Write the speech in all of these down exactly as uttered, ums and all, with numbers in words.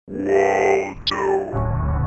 Waldo.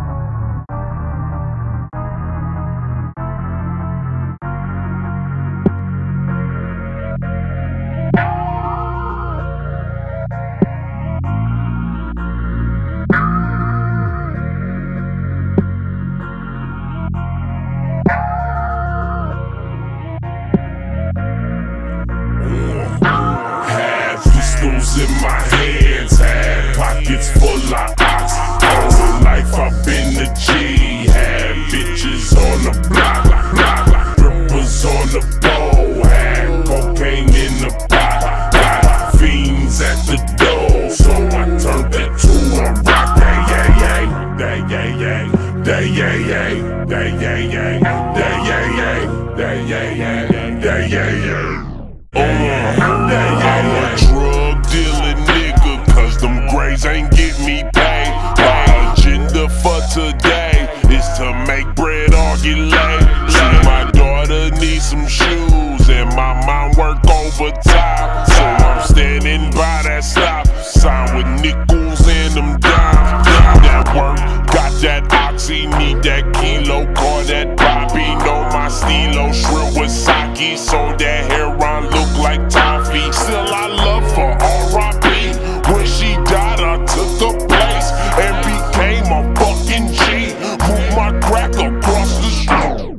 Pistols in my hands, had pockets full of ox. All life I've been a G, had bitches on the block, block, block. Rippers on the pole, had cocaine in the pot, got fiends at the door, so I turned that to a rock. Day, yeah, yeah, day, yeah, yeah, day, yeah, yeah, day, yeah, yeah, day, yeah, yeah, day, yeah, yeah, day, yeah, yeah. Oh, I'm a drug dealing nigga, cause them grades ain't get me paid. My agenda for today is to make bread or get laid. See, my daughter needs some shoes and my mom work overtime, so I'm standing by that stop sign with nickels and them dimes. Got that work, got that oxy, need that kilo, call that Bobby. Know my stilo, shrill with sake, so that hairline look like toffee. Still I love her, R I P When she died I took her place and became a fucking G. Moved my crack across the street.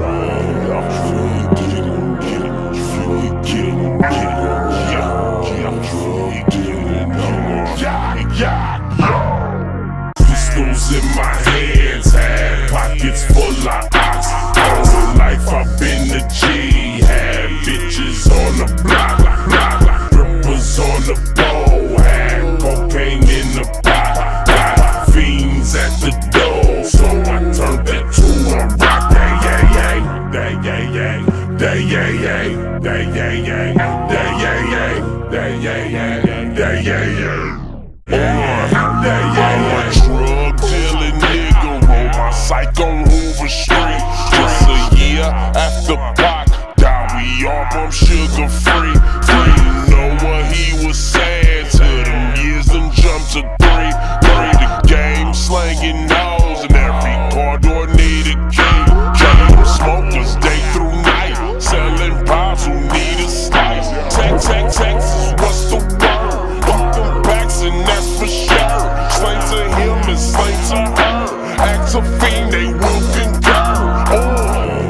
Pistols in my hands, had pockets full of ox. All life I've been a G, had bitches on the block, block, block. Rippers on the pole, had cocaine in the pot, got fiends at the door, so I turned that to a rock. Day, yeah, yeah, day, yeah, yeah, day, yeah, yeah, day, yeah, yeah, day, yeah, yeah, day, yeah, yeah, day, yeah, yeah. I'm a drug dealing nigga, roll my psych on Hoover Street. Just a year after Pac died, we all from sugar free. Didn't know what he was saying till them years and jumped to three. Three the game, slanging hoes, and every car door need a key. Came smokers day through night, selling pops who need a slice. Tex, Tex, Texas, what's the word? Fuck them backs and that's for sure. Slain to him and slain to her. Act a fiend, they will concur. Oh,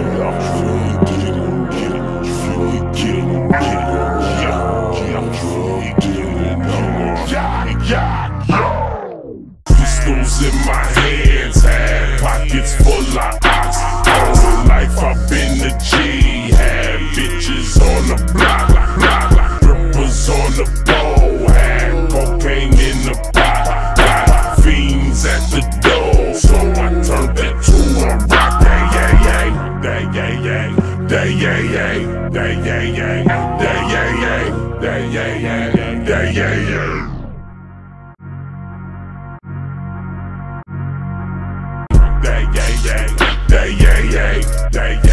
pistols in my hands, had pockets full of ox. All life I've been a G, had bitches on the block, block, block. Rippers on the pole, had cocaine in the pot, got fiends at the door, so I turned that to a rock. Day, yeah, yeah, day, yeah, yeah, day, yeah, yeah, day, yeah, yeah, day, yeah, yeah, day, yeah, yeah, day, yeah, yeah. Day, yeah, yeah, day, yeah, yeah, day, yeah.